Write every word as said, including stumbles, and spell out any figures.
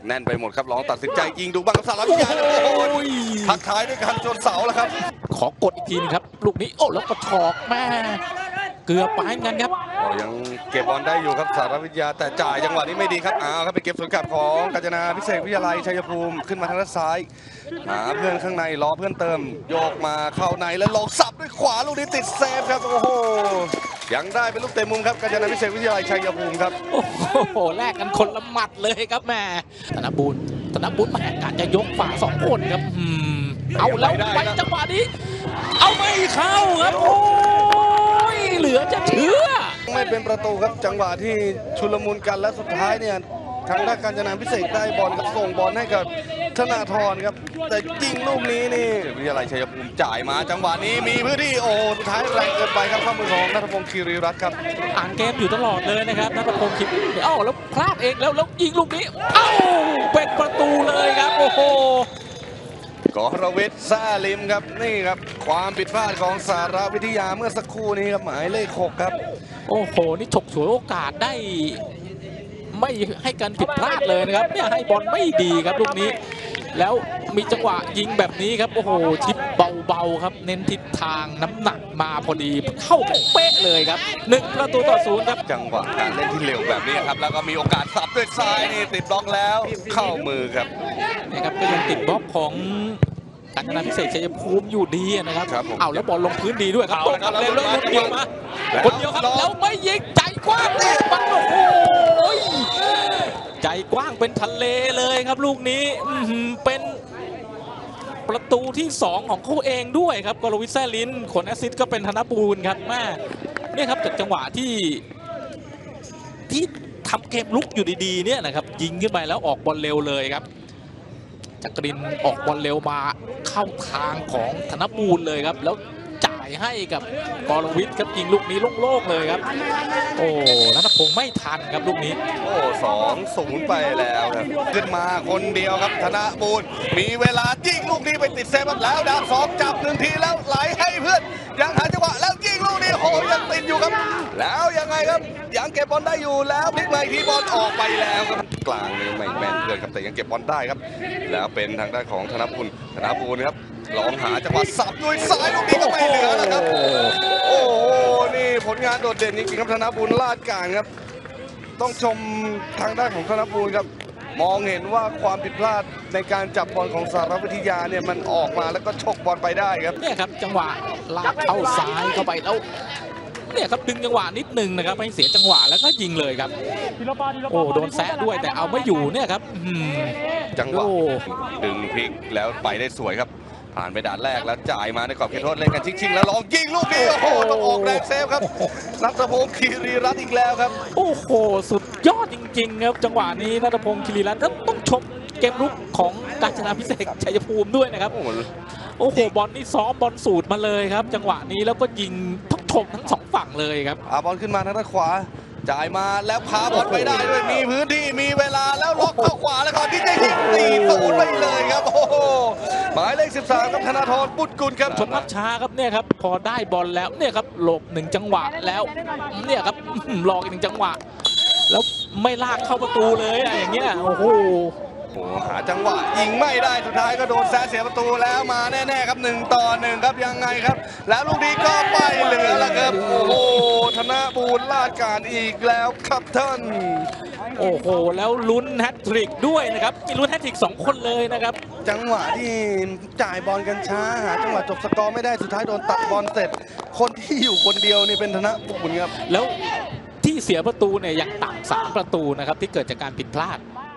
แน่นไปหมดครับลองตัดสินใจยิงดูบ้างครับสารวิทยาโอ้ยทักท้ายด้วยการชนเสาแล้วครับขอกดอีกทีนึงครับลูกนี้โอ้แล้วก็ถอกแม่เกือบไปเหมือนกันครับยังเก็บบอลได้อยู่ครับสารวิทยาแต่จ่ายจังหวะนี้ไม่ดีครับอ้าวครับไปเก็บสวนกลับของกาญจนาพิเศษวิทยาลัยชัยภูมิขึ้นมาทางด้านซ้ายหาเพื่อนข้างในรอเพื่อนเติมโยกมาเข้าในแล้วลงสับด้วยขวาลูกนี้ติดเซฟครับโอ้โหยังได้เป็นลูกเตะมุมครับกาญจนาพิเศษวิทยาลัยชัยภูมิครับโอ้โหแลกกันคนละหมัดเลยครับแม่ธนบุญธนบุญแม่การจะยกฝ่าสองคนครับเอาแล้วไปจังหวะนี้เอาไม่เข้าครับโอ้ยเหลือจะเชื่อไม่เป็นประตูครับจังหวะที่ชุลมุนกันและสุดท้ายเนี่ยทางด้านกาญจนาพิเศษได้บอลกับส่งบอลให้กับธนาธรครับแต่ยิงลูกนี้นี่วิทยาลัยชัยภูมิจ่ายมาจังหวะนี้มีพื้นที่โอ้สุดท้ายแรงเกินไปครับเข้ามือของณัฐพงศ์คีรีรัตน์ครับอ่านเกมอยู่ตลอดเลยนะครับณัฐพงศ์คีรีเอ้าแล้วพลาดเองแล้วแล้วยิงลูกนี้เอ้าเป็นประตูเลยครับโอ้โหกรวิทย์ซ่าลิมครับนี่ครับความผิดพลาดของสารวิทยาเมื่อสักครู่นี้ครับหมายเลขหกครับโอ้โหนี่ฉกฉวยโอกาสได้ไม่ให้การผิดพลาดเลยนะครับเนี่ยให้บอลไม่ดีครับลูกนี้แล้วมีจังหวะยิงแบบนี้ครับโอ้โหทิปเบาๆครับเน้นทิศทางน้ำหนักมาพอดีเข้าเป๊ะเลยครับหนึ่งประตูต่อศูนย์ครับจังหวะการเล่นที่เร็วแบบนี้ครับแล้วก็มีโอกาสสับด้วยซ้ายนี่ติดบล็อกแล้วเข้ามือครับนี่ครับก็ยังติดบล็อกของกาญจนาพิเศษชัยภูมิอยู่ดีนะครับเอาแล้วบอลลงพื้นดีด้วยครับตรงกับเร็วแล้วคนเดียวมาคนเดียวครับแล้วไม่ยิงใจกว้างเลยปังโอ้โหใจกว้างเป็นทะเลเลยครับลูกนี้เป็นประตูที่สองของเขาเองด้วยครับกรวิทย์แซ่ลิ้นคนแอสซิสต์ก็เป็นธนบูรณ์ครับแม่นี่ครับจากจังหวะที่ที่ทำเกมลุกอยู่ดีๆเนี่ยนะครับยิงขึ้นไปแล้วออกบอลเร็วเลยครับจักรินออกบอลเร็วมาเข้าทางของธนบูรณ์เลยครับแล้วจ่ายให้กับกรวิทย์ครับยิงลูกนี้โล่งๆเลยครับโอ้ณัฐพงศ์ไม่ทันครับลูกนี้โอ้สองศูนย์ไปแล้วครับขึ้นมาคนเดียวครับธนบูรณ์มีเวลายิงลูกนี้ไปติดเซฟแล้วดาวสองจับหนึ่งทีแล้วไหลให้เพื่อนยังหาจังหวะแล้วยิงลูกนี้โหยังติดอยู่ครับแล้วยังไงครับยังเก็บบอลได้อยู่แล้วพลิกมาทีบอลออกไปแล้วครับกลางนี่ไม่แม่นเพื่อนครับแต่ยังเก็บบอลได้ครับแล้วเป็นทางด้านของธนบูรณ์ธนบูรณ์ครับลองหาจังหวะสับด้วยซ้ายลูกนี้ก็ไม่เหลือแล้วครับโอ้โหนี่ผลงานโดดเด่นจริงๆครับธนบูรณ์ลาดกลางครับต้องชมทางด้านของธนบูรณ์ครับมองเห็นว่าความผิดพลาดในการจับบอลของสารวิทยาเนี่ยมันออกมาแล้วก็ฉกบอลไปได้ครับเนี่ยครับจังหวะลากเข้าซ้ายเข้าไปแล้วเนี่ยครับดึงจังหวะนิดนึงนะครับให้เสียจังหวะแล้วก็ยิงเลยครับโอ้โดนแซะด้วยแต่เอาไม่อยู่เนี่ยครับจังหวะดึงพลิกแล้วไปได้สวยครับผ่านไปด่านแรกแล้วจ่ายมาในกรอบเขตโทษเล่นกันชิงๆแล้วลองยิงลูกนี้โอ้โหต้องออกแรงเซฟครับณัฐพงศ์คีรีรัตน์อีกแล้วครับโอ้โหสุดยอดจริงๆครับจังหวะนี้ณัฐพงศ์คีรีรัตน์ต้องชมเกมลุกของกาญจนาพิเศษชัยภูมิด้วยนะครับโอ้โหบอลนี่ซ้อมบอลสูตรมาเลยครับจังหวะนี้แล้วก็ยิงทั้งชมทั้งสองฝั่งเลยครับอาบอลขึ้นมาทางด้านขวาจ่ายมาแล้วพาบอลไปได้ด้วยมีพื้นที่มีเวลาแล้วล็อกเข้าขวาแล้วก่อนที่จะยิงตีศูนย์ไปเลยครับโอ้โหหมายเลขสิบสามครับธนาธรบุตรกุลครับชนวัชชาครับเนี่ยครับพอได้บอลแล้วเนี่ยครับหลบหนึ่งจังหวะแล้วเนี่ยครับหลอกอีกหนึ่งจังหวะแล้วไม่ลากเข้าประตูเลยอย่างเงี้ยโอ้โหโอ้หาจังหวะยิงไม่ได้สุดท้ายก็โดนแซะเสียประตูแล้วมาแน่ๆครับหนึ่งต่อหนึ่งครับยังไงครับแล้วลูกนี้ก็ไปเหลือแล้วครับโอ้โหธนบูรณ์ลาดการอีกแล้วครับท่านโอ้โหแล้วลุ้นแฮตทริกด้วยนะครับมีลุ้นแฮตทริกสองคนเลยนะครับจังหวะที่จ่ายบอลกันช้าหาจังหวะจบสกอร์ไม่ได้สุดท้ายโดนตัดบอลเสร็จคนที่อยู่คนเดียวนี่เป็นธนบูรณ์ครับแล้วที่เสียประตูเนี่ยยังต่ำสามประตูนะครับที่เกิดจากการผิดพลาด